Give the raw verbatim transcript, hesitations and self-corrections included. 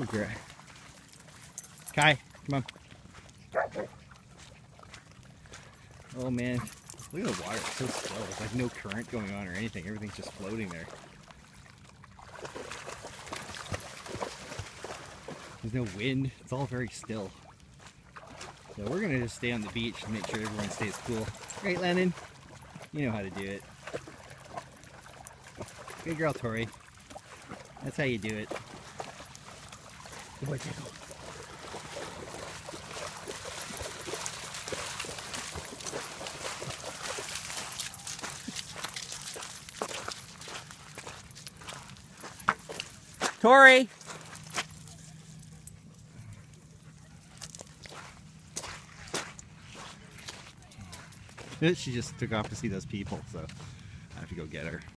Okay. Kai, come on. Oh man, look at the water, it's so still. There's like no current going on or anything. Everything's just floating there. There's no wind, it's all very still. So we're gonna just stay on the beach and make sure everyone stays cool. Right, Lennon? You know how to do it. Good girl, Tori. That's how you do it. Good boy, Pickle. Tori! She just took off to see those people, so I have to go get her.